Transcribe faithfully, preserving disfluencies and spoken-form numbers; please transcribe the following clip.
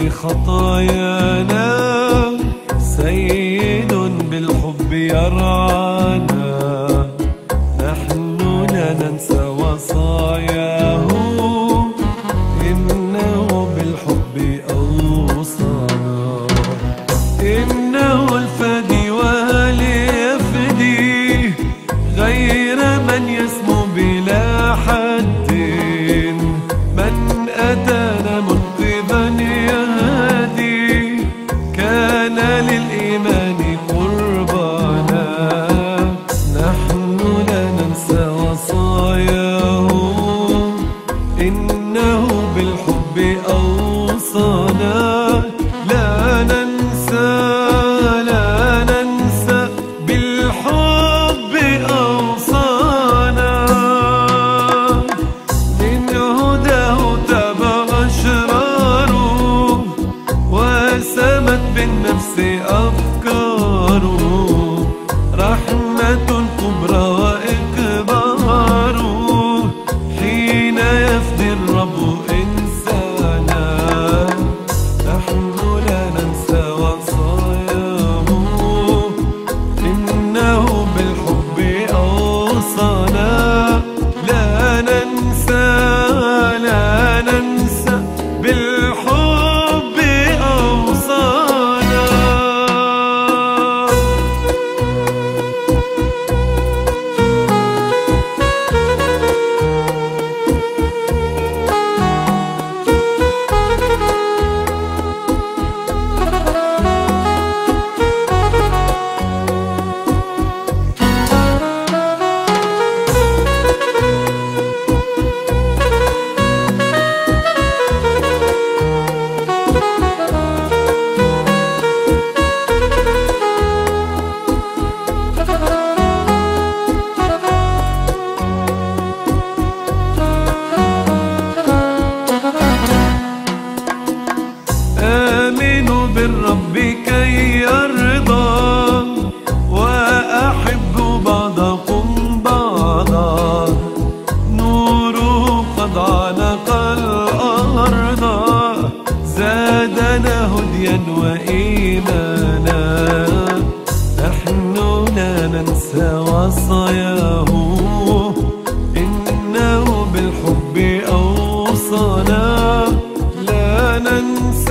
خطايانا، سيد بالحب يرعانا، نحن لا ننسى وصاياه، إنه بالحب أوصانا، إنه الفادي وليفدي غير من يسمو بلا حد، من أتانا منقذا يهدي، كان للإيمان قربانا، نحن لا ننسى وصاياه، إنه بالحب أوصانا، لا ننسى لا ننسى بالحب أوصانا، من هداه تبع أشراره، وسمت بالنفس أفكاره، رحمة كبرى وإكباره، حين يفدي الرب إنسانا، نحن لا ننسى وصاياه، إنه بالحب أوصانا، لا ننسى لا ننسى بالحب أوصانا. آمنوا بالرب كي يرضى، وأحبوا بعضكم بعضا، نوره قد علق الأرض، زادنا هديا وإيمانا، نحن لا ننسى وصاياه، إنه بالحب أوصانا، لا ننسى